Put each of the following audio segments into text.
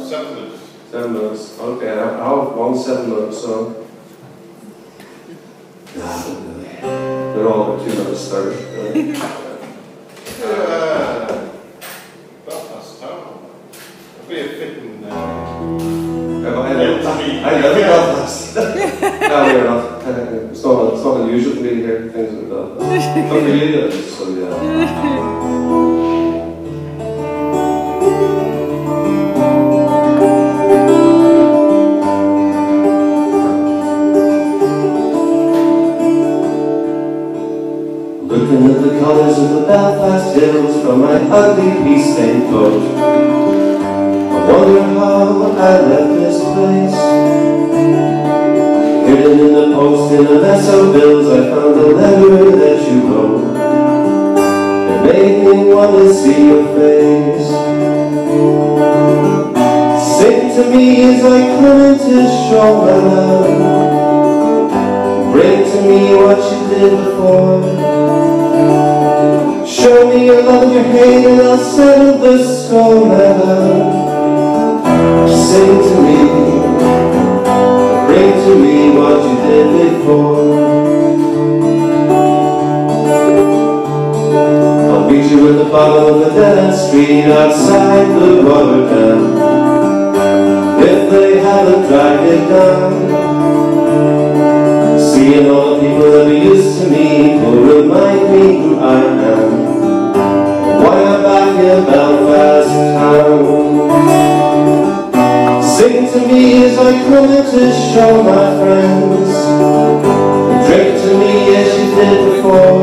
7 minutes. 7 minutes. Okay, I'll have one 7-minute song. They're all about 2 minutes 30. Belfast Town. It'll be a fitting. I live in Belfast. No, we're not. It's not unusual for me to hear things like that. But for you, it is, so yeah. Looking at the colours of the Belfast hills from my ugly pea-stained coat, I wonder how I left this place. Hidden in the post in a mess of bills, I found a letter that you wrote. It made me want to see your face. Sing to me as I come in to show my love. Bring to me what you did before. Show me your love and your hate and I'll settle the score, my love. Sing to me, bring to me what you did before. I'll meet you at the bottom of the dead-end street outside the Rotterdam, if they haven't dragged it down. Seeing all the people that are used to me will remind me who I am, why I'm back in Belfast town. Sing to me as I come in to show my friends. Drink to me as you did before.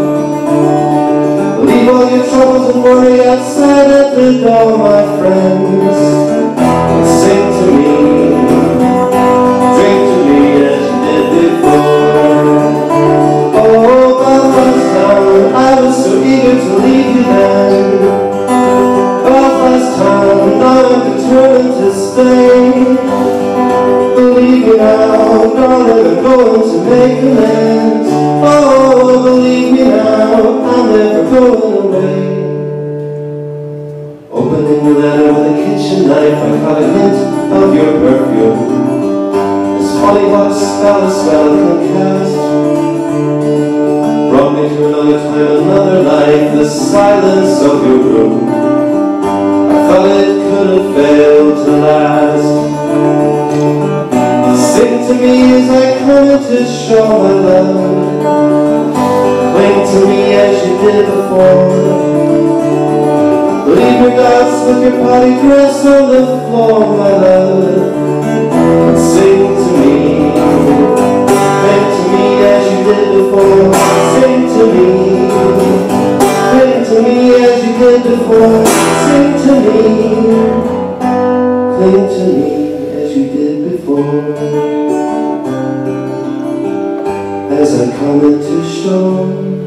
Leave all your troubles and worry outside at the door, my friends. And sing to me, drink to me as you did before. Oh, Belfast town, I was so eager to leave you then. Belfast town, now I'm determined to stay. Believe me now, darling, I'm going to make amends. Oh, believe me now, I'm never going away. Opening the letter with a kitchen knife, I caught a hint of your perfume. This hollyhock spell a spell can cast. Brought me to another time, another life, the silence of your room. I thought it couldn't fail to last. Sing to me as I come in to show my love. Cling to me as you did before. Leave your doubts with your party dress on the floor, my love. And sing to me. Cling to me as you did before. Sing to me. Cling to me as you did before. Sing to me. Cling to me as you did before. As I come in to show